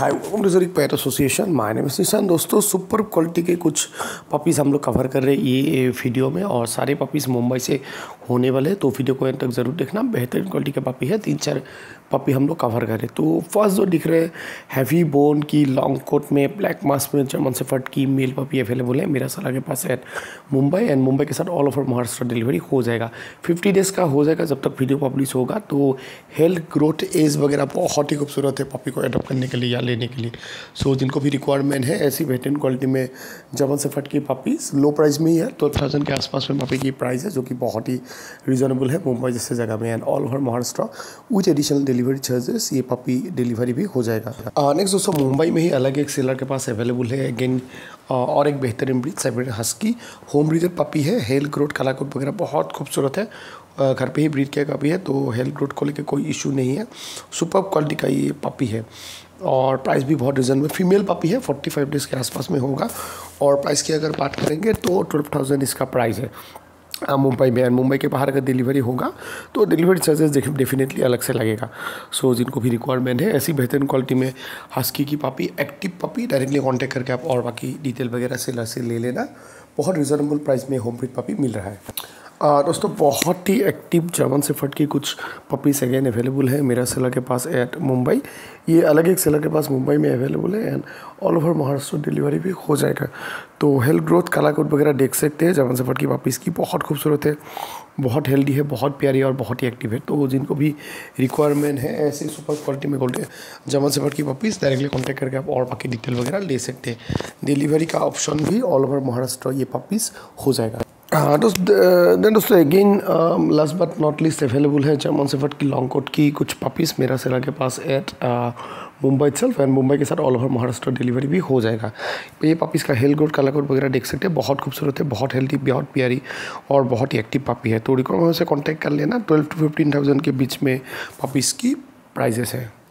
Hi welcome to Zurich pet association. My name is Nishan. दोस्तों super quality के कुछ puppies हम लोग कवर कर रहे हैं ये वीडियो में, और सारे पपीज़ मुंबई से होने वाले हैं, तो वीडियो को एंड तक ज़रूर देखना। बेहतरीन क्वालिटी के पपी है, 3-4 पपी हम लोग कवर करें। तो फर्स्ट जो दिख रहे हैं हैवी बोन की लॉन्ग कोट में ब्लैक मास्क में जर्मन शेफर्ड की मेल पपी अवेलेबल है मेरा सलाह के पास है मुंबई, एंड मुंबई के साथ ऑल ओवर महाराष्ट्र डिलीवरी हो जाएगा। 50 डेज़ का हो जाएगा जब तक वीडियो पब्लिश होगा। तो हेल्थ ग्रोथ एज वगैरह बहुत ही खूबसूरत है पपी को एडॉप्ट करने के लिए या लेने के लिए। सो जिनको भी रिक्वायरमेंट है ऐसी बेहतरीन क्वालिटी में जर्मन शेफर्ड की पपीज़ लो प्राइस में ही है, 12,000 के आसपास में पपी की प्राइस है, जो कि बहुत ही रीजनेबल है मुंबई जैसे जगह में, and all over Maharashtra with additional delivery charges ये पपी डिलीवरी भी हो जाएगा। नेक्स्ट दोस्तों मुंबई में ही अलग एक सेलर के पास अवेलेबल है अगेन और एक बेहतरीन breed Siberian husky home breeder puppy है। हेल्थ ग्रोथ काला कोट वगैरह बहुत खूबसूरत है, घर पे ही ब्रीड किया पपी है, तो हेल्थ ग्रोथ को लेकर कोई इशू नहीं है। सुपर क्वालिटी का ये पपी है और प्राइस भी बहुत रीजनेबल। फीमेल पपी है, 45 डेज़ के आसपास में होगा, और प्राइस की अगर बात करेंगे तो 12,000 इसका प्राइस है मुंबई में। एंड मुंबई के बाहर अगर डिलीवरी होगा तो डिलीवरी चार्जेस डेफिनेटली अलग से लगेगा। सो जिनको भी रिक्वायरमेंट है ऐसी बेहतरीन क्वालिटी में हस्की की puppy, active puppy, directly contact करके आप और बाकी डिटेल वगैरह से ले लेना। बहुत रिजनेबल प्राइस में होम ब्रीड पपी मिल रहा है। दोस्तों बहुत ही एक्टिव जर्मन शेफर्ड की कुछ पपीज़ अगेन अवेलेबल है मेरा सेलर के पास एट मुंबई। ये अलग एक सेलर के पास मुंबई में अवेलेबल है, and all over Maharashtra delivery भी हो जाएगा। तो हेल्थ ग्रोथ काला कोट वगैरह देख सकते हैं जर्मन शेफर्ड की पपीज़ की, बहुत खूबसूरत है, बहुत हेल्दी है, बहुत प्यारी और बहुत ही एक्टिव है। तो जिनको भी रिक्वायरमेंट है ऐसे सुपर क्वालिटी में गोल्डन जर्मन शेफर्ड की पपीज़ डायरेक्टली कॉन्टैक्ट करके आप और बाकी डिटेल वगैरह ले सकते हैं। डिलीवरी का ऑप्शन भी ऑल ओवर महाराष्ट्र ये पपीज़ हो जाएगा। दोस्तों again last but not least available है जर्मन शेफर्ड की लॉन्ग कोट की कुछ पपीज़ मेरा सेलर के पास at Mumbai self, and Mumbai के साथ ऑल ओवर महाराष्ट्र डिलीवरी भी हो जाएगा। ये पपीज़ का हेल्थ ग्रोथ कलर कोड वगैरह देख सकते हैं, बहुत खूबसूरत है, बहुत हेल्दी, बहुत प्यारी और बहुत ही एक्टिव पपी है। तो रिक्वायरमेंट से कॉन्टैक्ट कर लेना। 12,000 to 15,000 के बीच में पपीज़ की प्राइजेस है।